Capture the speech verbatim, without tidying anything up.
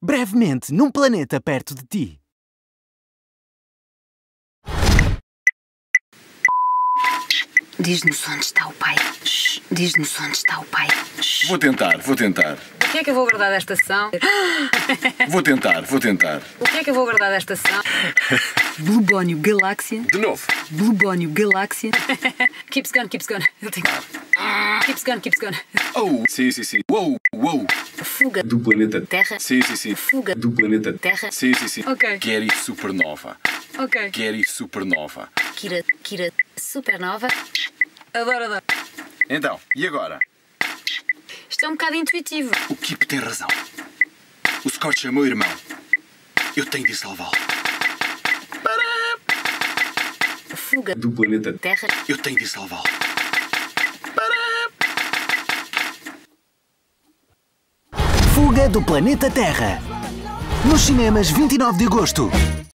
Brevemente, num planeta perto de ti. Diz-nos onde está o pai. Shhh. Diz-nos onde está o pai. Shhh. Vou tentar, vou tentar. O que é que eu vou guardar desta sessão? Vou tentar, vou tentar. O que é que eu vou guardar desta sessão? Blubónio Galáxia. De novo. Blubónio Galáxia. Keeps going, keeps going. Eu tenho... Keeps going, keeps going. Oh, sim, sim, sim. Uou, uou. Fuga Do planeta Terra. Sim, sim, sim. Fuga Do planeta Terra. Sim, sim, sim. Ok. Gary Supernova. Ok. Gary Supernova. Kira, Kira Supernova. Adoro, adoro. Então, e agora? Isto é um bocado intuitivo. O Kip tem razão. O Scott é meu irmão. Eu tenho de salvá-lo. Fuga Do planeta Terra. Eu tenho de salvá-lo. Fuga do planeta Terra. Nos cinemas, vinte e nove de agosto.